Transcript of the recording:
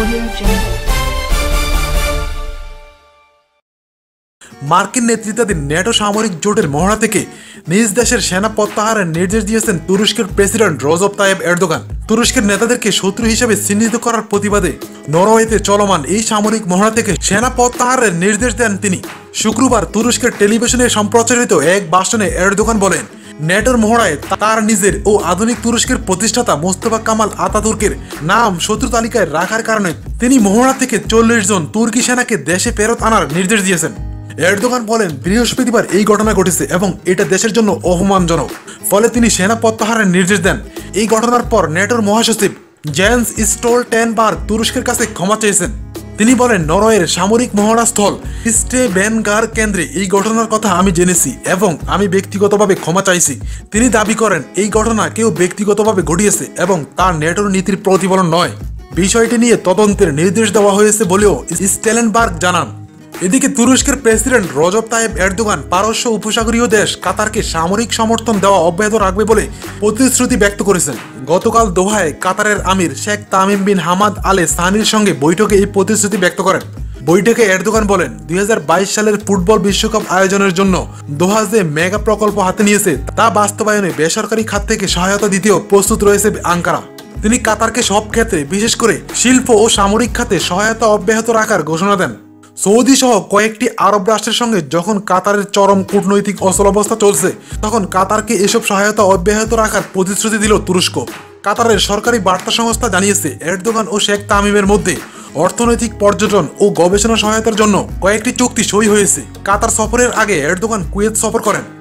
মার্কিন নেতৃত্বাধীন ন্যাটো সামরিক জোটের মহড়া থেকে নিজ দেশের সেনা প্রত্যাহারের নির্দেশ দিয়েছেন তুরস্কের প্রেসিডেন্ট রজব তাইয়েব এরদোগান। তুরস্কের নেতাদেরকে শত্রু হিসেবে চিহ্নিত করার প্রতিবাদে নরওয়েতে চলমান এই সামরিক মহড়া থেকে সেনা প্রত্যাহারের নির্দেশ দেন তিনি। শুক্রবার তুরস্কের টেলিভিশনে সম্প্রচারিত এক ভাষণে এরদোগান বলেন, ন্যাটোর মহড়ায় তার নিজের ও আধুনিক তুরস্কের প্রতিষ্ঠাতা মোস্তফা কামাল আতাতুর্কের নাম শত্রু তালিকায় রাখার কারণে তিনি মহড়া থেকে 40 জন তুর্কি সেনাকে দেশে ফেরত আনার নির্দেশ দিয়েছেন। এরদোগান বলেন, বৃহস্পতিবার এই ঘটনা ঘটেছে এবং এটা দেশের জন্য অপমানজনক। ফলে তিনি সেনা প্রত্যাহারের নির্দেশ দেন। এই ঘটনার পর ন্যাটোর মহাসচিব জেন্স স্টোলটেনবার্গ তুরস্কের কাছে ক্ষমা চেয়েছেন। তিনি বলেন, নরওয়ের সামরিক মহড়া স্থল স্টেভেনগার কেন্দ্রে এই ঘটনার কথা আমি জেনেছি এবং আমি ব্যক্তিগতভাবে ক্ষমা চাইছি। তিনি দাবি করেন, এই ঘটনা কেউ ব্যক্তিগতভাবে ঘটিয়েছে এবং তার ন্যাটোর নীতির প্রতিফলন নয়। বিষয়টি নিয়ে তদন্তের নির্দেশ দেওয়া হয়েছে বলেও স্টেলেনবার্গ জানান। এদিকে তুরস্কের প্রেসিডেন্ট রজব তাইয়েব এরদোগান পারস্য উপসাগরীয় দেশ কাতারকে সামরিক সমর্থন দেওয়া অব্যাহত রাখবে বলে প্রতিশ্রুতি ব্যক্ত করেছেন। গতকাল দোহায় কাতারের আমির Sheikh Tamim bin Hamad Al সানির সঙ্গে বৈঠকে এই প্রতিশ্রুতি ব্যক্ত করেন। বৈঠকে এরদোগান বলেন, 2022 সালের ফুটবল বিশ্বকাপ আয়োজনের জন্য দোহা যে মেগা প্রকল্প হাতে নিয়েছে তা বাস্তবায়নে বেসরকারি খাত থেকে সহায়তা দিতেও প্রস্তুত রয়েছে আঙ্কারা। তিনি কাতারকে সব ক্ষেত্রে, বিশেষ করে শিল্প ও সামরিক খাতে সহায়তা অব্যাহত রাখার ঘোষণা দেন। সৌদি সহ কয়েকটি আরব রাষ্ট্রের সঙ্গে যখন কাতারের চরম কূটনৈতিক অচলাবস্থা চলছে, তখন কাতারকে এসব সহায়তা অব্যাহত রাখার প্রতিশ্রুতি দিল তুরস্ক। কাতারের সরকারি বার্তা সংস্থা জানিয়েছে, এরদোগান ও শেখ তামিমের মধ্যে অর্থনৈতিক, পর্যটন ও গবেষণা সহায়তার জন্য কয়েকটি চুক্তি সই হয়েছে। কাতার সফরের আগে এরদোগান কুয়েত সফর করেন।